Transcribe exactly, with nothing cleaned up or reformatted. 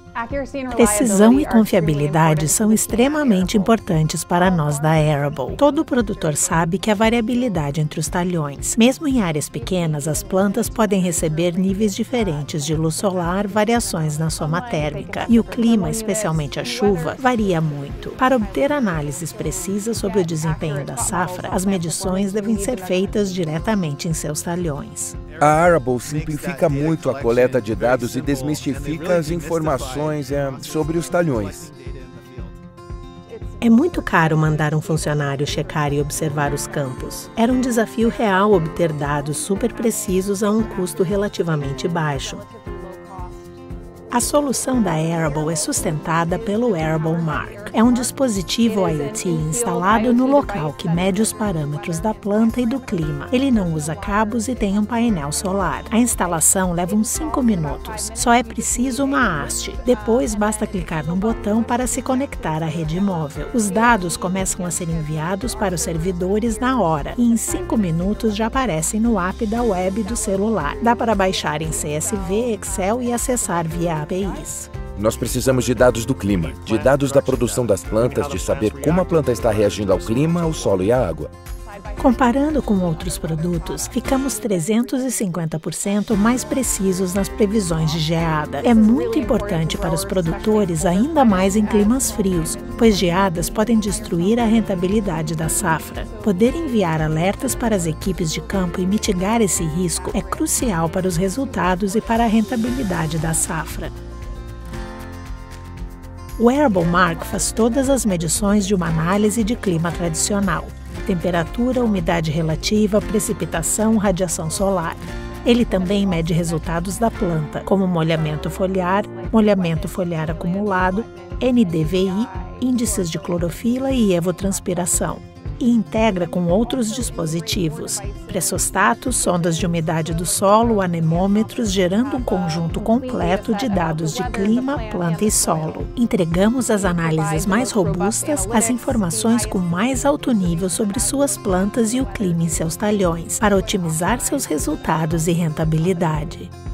Precisão e confiabilidade são extremamente importantes para nós da Arable. Todo produtor sabe que a variabilidade entre os talhões. Mesmo em áreas pequenas, as plantas podem receber níveis diferentes de luz solar, variações na soma térmica. E o clima, especialmente a chuva, varia muito. Para obter análises precisas sobre o desempenho da safra, as medições devem ser feitas diretamente em seus talhões. A Arable simplifica muito a coleta de dados e desmistifica as informações é, sobre os talhões. É muito caro mandar um funcionário checar e observar os campos. Era um desafio real obter dados super precisos a um custo relativamente baixo. A solução da Arable é sustentada pelo Arable Mark. É um dispositivo IoT instalado no local que mede os parâmetros da planta e do clima. Ele não usa cabos e tem um painel solar. A instalação leva uns cinco minutos. Só é preciso uma haste. Depois, basta clicar no botão para se conectar à rede móvel. Os dados começam a ser enviados para os servidores na hora e em cinco minutos já aparecem no app da web do celular. Dá para baixar em C S V, Excel e acessar via A P Is. Nós precisamos de dados do clima, de dados da produção das plantas, de saber como a planta está reagindo ao clima, ao solo e à água. Comparando com outros produtos, ficamos trezentos e cinquenta por cento mais precisos nas previsões de geada. É muito importante para os produtores, ainda mais em climas frios, pois geadas podem destruir a rentabilidade da safra. Poder enviar alertas para as equipes de campo e mitigar esse risco é crucial para os resultados e para a rentabilidade da safra. O Arable Mark faz todas as medições de uma análise de clima tradicional: temperatura, umidade relativa, precipitação, radiação solar. Ele também mede resultados da planta, como molhamento foliar, molhamento foliar acumulado, N D V I, índices de clorofila e evotranspiração. E integra com outros dispositivos, pressostatos, sondas de umidade do solo, anemômetros, gerando um conjunto completo de dados de clima, planta e solo. Entregamos as análises mais robustas, as informações com mais alto nível sobre suas plantas e o clima em seus talhões, para otimizar seus resultados e rentabilidade.